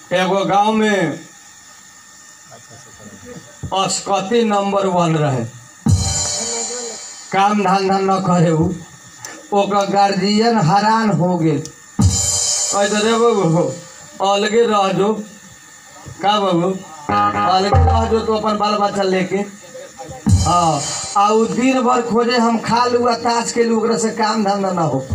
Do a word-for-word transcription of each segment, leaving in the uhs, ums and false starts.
एगो गांव में अस्कती नंबर वन रहे, काम धंधा न करे उ, ओकर गार्जियन हैरान हो गए। कहते रे बाबू अलगे रह जो, का बाबू अलगे रह जो तो अपन बाल बच्चा लेके। हाँ आ उ दिन भर खोजे हम खा लू ताश के लू, ओकरा से काम धंधा न हो।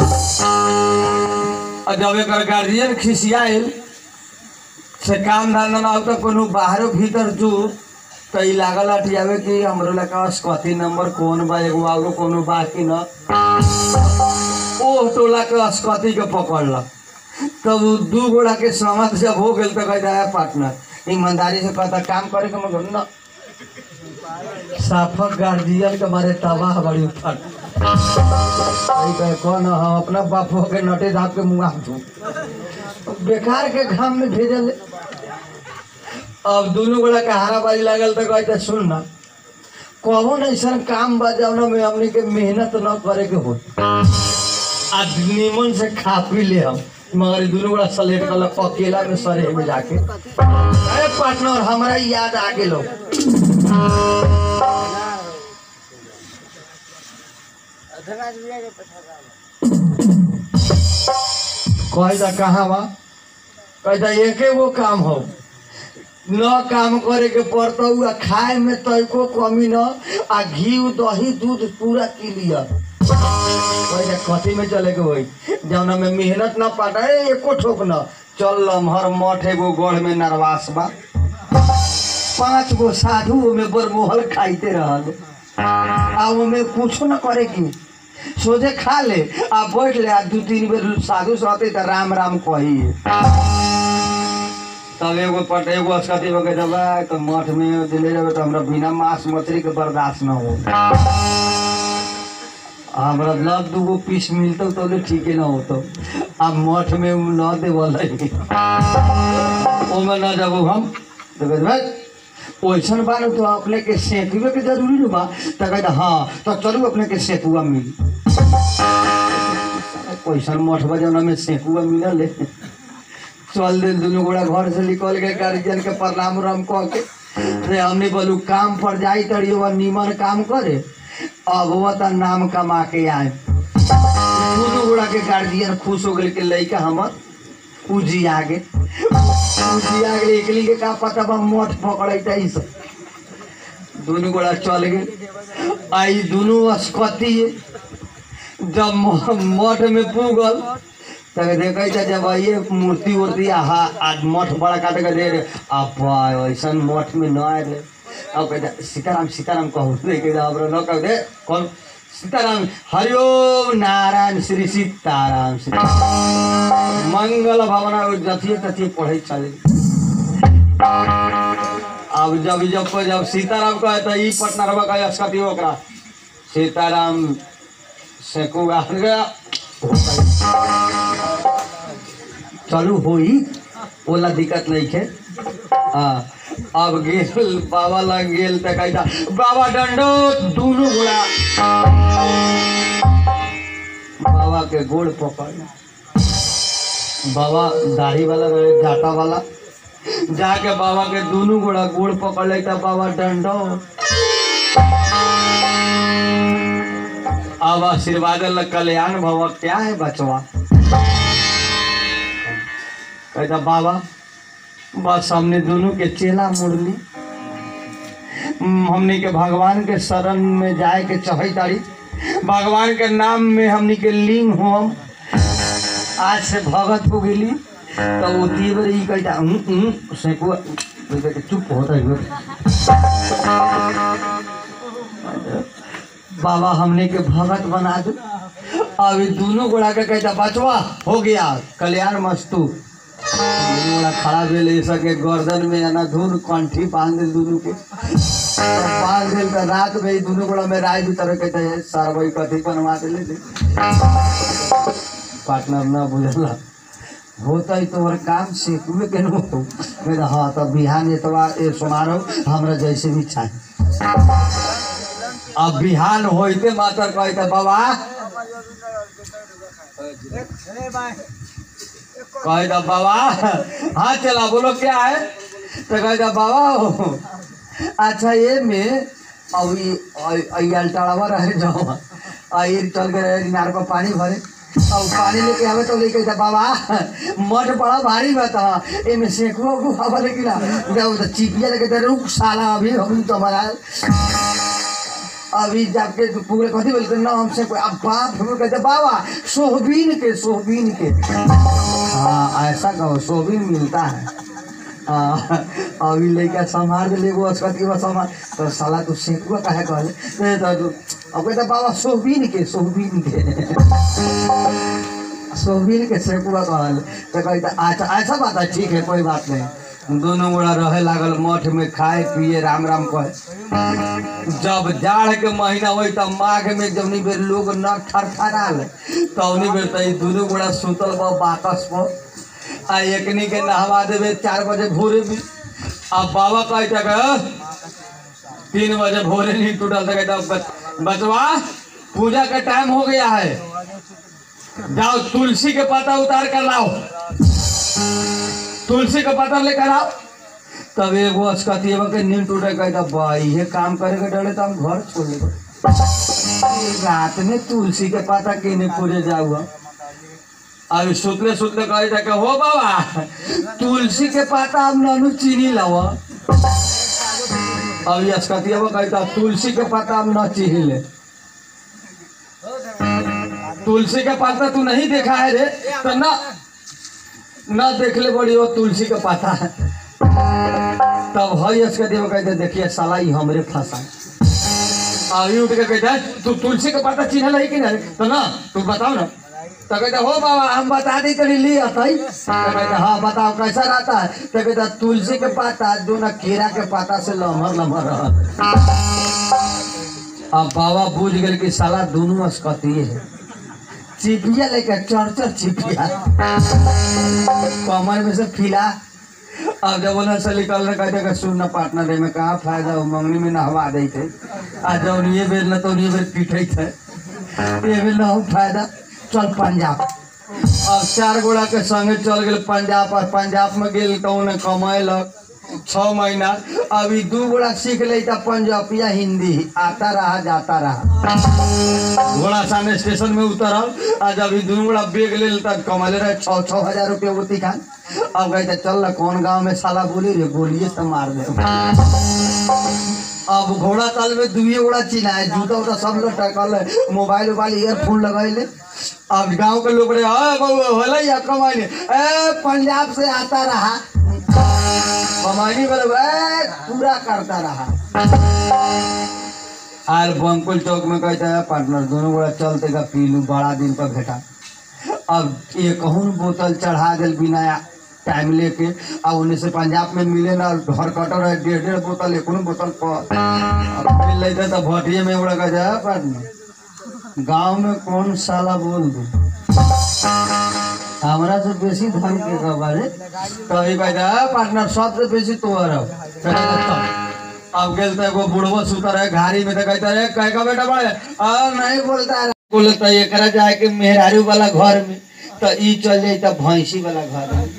और जब एक गार्जियन खिसियाल से काम धंधा ना हो तो कोनो बाहरो भीतर जो तो ई लागल अटियावे कि हमरो लका अस्कती नंबर कौन बा, एगो आउरो कोनो बा कि न। ओ टोला के अस्कती के पकड़ल, तब उ दू गोड़ा के समझ जब हो गल तो कहता है पार्टनर ईमानदारी से कहता काम करे के मगर न साफक गार्जियन के मारे तबाह बड़ी फट कौन हम अपना बापो के नटे धाप के मुँह दू बेकार के घाम में भेजल। अब दोनों गोला के हाराबाजी लागल तो कहते सुन ना कौन ऐसा काम बजावना में हमने के मेहनत न करे के हो, आज नीमन से खा पी ले हम, मगर दोनों गोला सलेट कर अकेला में सरे में जाके अरे पार्टनर हमारा याद आ गेलो कहता कहाँ बा, कहता एके वो काम हो न काम करे के पड़ता हुआ खाए में तको कमी न, आ घी दही दूध पूरा क्लियर। कहता कथी में चले के वही जौना में मेहनत न पाटा एको ठोक न चल लम्हर मठ एगो गढ़ में नरवास बा, पाँच गो साधु में बरमोहल खाइते रहल, आ में कुछ न करे की सोझे खा ले आ बैठ ले, आ दू तीन बेर साधु सहते तो राम राम कही। तब एगो पट एगो अस्कती के जब तो मठ में दिले जाए तो हमरा बिना मांस मछली के बर्दाश्त न हो, हमरा लग दूगो पीस मिलते तो ठीक न होतो, अब मठ में न देवल ओमे न जब हम तो वैसन बान तो अपने के सेतुए के जरूरी न बा, तो कहता हाँ तो चलू अपने के सेतुआ मिली। कैसन मठ बजाना में सेतुआ मिलल चल दे दोनों गोड़ा घर से निकल के गार्जियन के प्रणाम राम कह के रे हमने बोलू काम पर जाई तड़ियो वह नीमन काम करे, अब वह तो नाम कमा के आए। दोनों गोड़ा के गार्जियन खुश हो गए कि लड़का हमर पूजी आगे पूजी आगे एकली के का पता बा मठ पकड़ता ही सब। दोनों गोड़ा चल गए, आई दोनों अस्कती जब मठ में पूगल तब देखा जब ये मूर्ति उर्ति आहा आज मठ बड़ा काटे दे अब ऐसा मठ में न आए रे। अब कहते सीताराम सीताराम कहूँ देखे अब न कह दे कौन सीताराम हरिओम नारायण श्री सीताराम सीताराम मंगल भावना जथिए तथिए पढ़े चले। अब जब जब जब सीताराम कहे तो ई पटना कहे अस्कती ओकरा सीताराम सेकू आ गया चलू हो ओला दिक्कत नहीं है। हाँ अब गेल बाबा लग गेल तो कहता बाबा डंडो दोनों गोड़ा बाबा के गोड़ पकड़, बाबा दाढ़ी वाला रहे घाटा वाला जाके बाबा के दोनों गोड़ा गोड़ पकड़ लेता। बाबा डंडो अब आशीर्वाद कल्याण भव क्या है बचवा, कहता बाबा बस हमने दोनों के चेला मुरली, हमने के भगवान के शरण में जाए के चाहे तारी, भगवान के नाम में हमने के लीन हो, हम आज से भगत हो गई तो वो तीव्र ही कहता चुप होता है बाबा हमने के भगत बना दो। अब दोनों गोड़ा के कहता बचवा हो गया कल्याण मस्तू, खड़ा भेल सके गर्दन में ना धुन कंठी बांध दिल दोनों के बांध दिल तो रात में दोनों गोड़ा में राय भी तरह कहते हैं सार भाई कथी बनवा दिले पार्टनर ना बुझला होता ही तो काम सेकुए के न हो मेरा हाँ तो बिहान एतवा ए सुनारो हमरा जैसे भी चाहिए। अब बिहान होते मातर कहते बाबा कहे था बाबा हाँ चला बोलो क्या है। तो कहे था बाबा अच्छा ये में अभी अल्टाड़ावा रहे जाओ ये चल गए इनार पर पानी भरे और पानी लेके आवे तो लेके था बाबा मठ बड़ा भारी बता इनमें सेकुआ को हवा लेके ला जब चिपिया लेके रुक साला अभी हम तुम्हारा अभी जाके पूरे कथी बोलते ना हमसे कोई अब बाप हम कहते बाबा सोहबीन के सोहबीन के हाँ ऐसा कहो सोहबीन मिलता है अभी लेके संभाल ले वो उसकी बस संभाल तो साला तू सेकुआ काहे कहले तो अब कहते बाबा सोहबीन के सोहबीन के सोहबीन के सेकुआ कहले तो कहते अच्छा ऐसा बात है ठीक है कोई बात नहीं। दोनों गोड़ा रहे लागल मठ में खाए पिए राम राम कहे। जब जाड़ के महीना हो तब माघ में जौनी बेर लोग न ठरठराल तौनी बेर तई दोनों गोड़ा सुतल बा बाकस पर आ एकनी के नहवा देवे चार बजे भोरे भी। अब बाबा कहता तीन बजे भोरे नहीं टूटल तो कहता बचवा पूजा का टाइम हो गया है जाओ तुलसी के पत्ता उतार कर लाओ तुलसी का पत्ता लेकर आओ। तब एक वो अस्कती के नींद टूटे कहता भाई ये काम करेगा डरे तो हम घर छोड़ेगा रात में तुलसी के पत्ता केने पूरे जाऊआ। अभी सुतले सुतले कहता कि हो बाबा तुलसी के पत्ता हम ननु चीनी लावा। अभी अस्कती कहता तुलसी के पत्ता हम न चीनी ले तुलसी का पत्ता तू नहीं देखा है रे तो ना न देख ले बड़ी वो तुलसी का पता है। तब हई इसके देव कहते देखिए साला ही हमरे फंसा अभी उठ के कहता है तू तुलसी का पता चिन्ह ही कि नहीं तो ना तू बताओ ना। तो कहता हो बाबा हम बता दी तेरी ली आता ही तो कहता हाँ बताओ कैसा रहता है। तो कहता तुलसी के पत्ता जो ना केरा के पत्ता से लमर लमर रहा। अब बाबा बूझ गए कि साला दोनों अस्कती है चिपिया लेकर चढ़ चढ़ चिपिया कमर में से फिला। अब जब उन्हें से निकल रहे कहते सुनना पार्टनर है में कहा फायदा हो मंगनी में नहवा दे थे आज जब ये बेर न तो ये बेर पीटे थे ये बेर न हो फायदा चल पंजाब। अब चार गोड़ा के संगे चल गए पंजाब और पंजाब में गए तो उन्हें कमाएलक छः महीना। अभी दू गोड़ा सीख लेता पंजाबिया हिंदी आता रहा जाता रहा। घोड़ा सामने स्टेशन में उतरल आज अभी दू गोड़ा बेग ले लेता कमाले रहे छः छः हजार रुपया वो तिखान। अब कहते चल ना कौन गांव में साला बोली रे गोलिए से मार दे। अब घोड़ा ताल में दुए गोड़ा चिन्हा है जूता उता सब लोग टकल है मोबाइल वोबाइल ईयरफोन लगाए। अब गांव के लोग रे होला या कमाई ए पंजाब से आता रहा कमाई पूरा करता रहा। आर बंकुल चौक में कहता है पार्टनर दोनों बड़ा चलते का पी लू बड़ा दिन पर भेटा। अब ये कहूँ बोतल चढ़ा दिल बिना टाइम लेके अब उन्हें से पंजाब में मिले ना घर कटर है डेढ़ डेढ़ बोतल एक बोतल पर मिल लेते तो भटिए में उड़ा कहता है पार्टनर गाँव में कौन साला बोल दू हमारा से बेसी धन के बारे तभी कहता है पार्टनर सबसे बेसी तो अब गलता है वो बुढ़वा सुतर है घारी में तो कहता है कह का बेटा बड़े और नहीं बोलता है बोलता है एक जाए के मेहरारू वाला घर में तो ई चल जाए भैंसी वाला घर में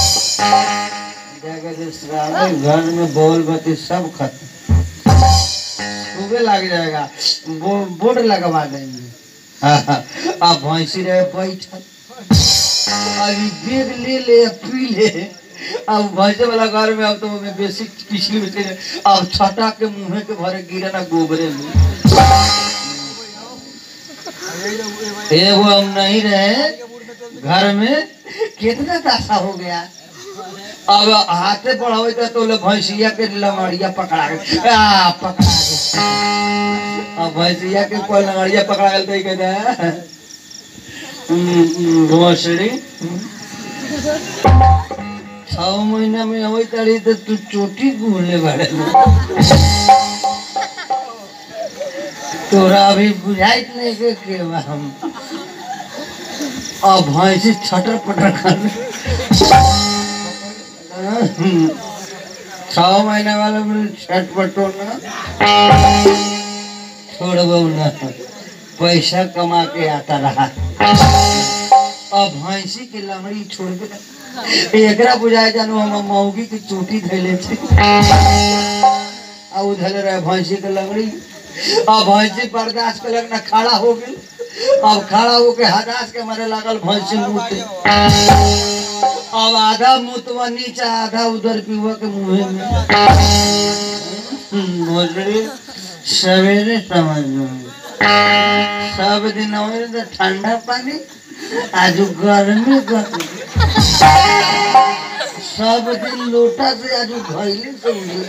घर में बोल बत्ती सब खत्म सुबह लग जाएगा बो, बोर्ड लगवा देंगे। अब भैंसी रहे बैठल अभी बेग ले ले पी ले। अब भैंसे वाला घर में अब तो मैं बेसी पिछली में अब छटा के मुँह के भरे गिरे ना गोबरे में एगो हम नहीं रहे घर में कितना पैसा हो गया। अब हाथे बढ़ावे तो ले भैंसिया के लंगड़िया पकड़ा गए पकड़ा गए। अब भैंसिया के कोई लंगड़िया पकड़ा गए तो कहते हैं भोसड़ी छह महीना में हो तारी तो तू चोटी घूमने बारे तोरा अभी बुझाइत नहीं के, के हम अब भैंसी छटर पटर कर छह महीना वाला छठ पटो ना छोड़बो ना पैसा कमा के आता रहा। अब भैंसी की लंगड़ी छोड़ के एकरा बुझाए जानू हम मौगी की चोटी धैले छे आ उधर रहे भैंसी के लगड़ी। अब भैंसी बर्दाश्त के लगना खड़ा हो गई। अब खड़ा होके हदास के मारे लागल भैंसी मुते। अब आधा मुतवा नीचा आधा उधर पीवा के मुँह में मोजरी सवेरे समझ सब दिन तो ठंडा पानी आज गर्मी गर्मी सब दिन लोटा से आज घैली से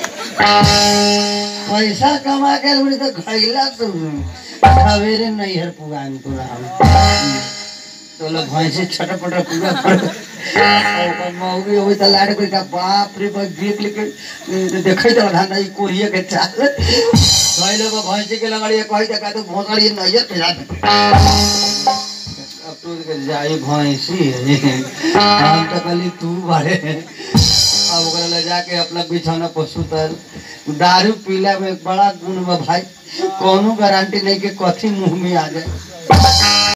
पैसा कमा के तो घैला से सवेरे नहीं है पुरान तो तो लोग भैंसी छटपट पूरा कर मौगी हो तो लाड़ कोई का बाप रे बाप देख लेके देखे तो धांधा ई कोरिया के चाल भाई लोग भैंसी के लगड़ी कहि त का तो भोसड़ी नहीं है फिरा अब तो के जाई भैंसी हम तो कली तू बारे अब ओकरा ले जाके अपना बिछौना पर सुतल। दारू पीला में बड़ा गुण में भाई कोनो गारंटी नहीं के कथी मुंह में आ जाए।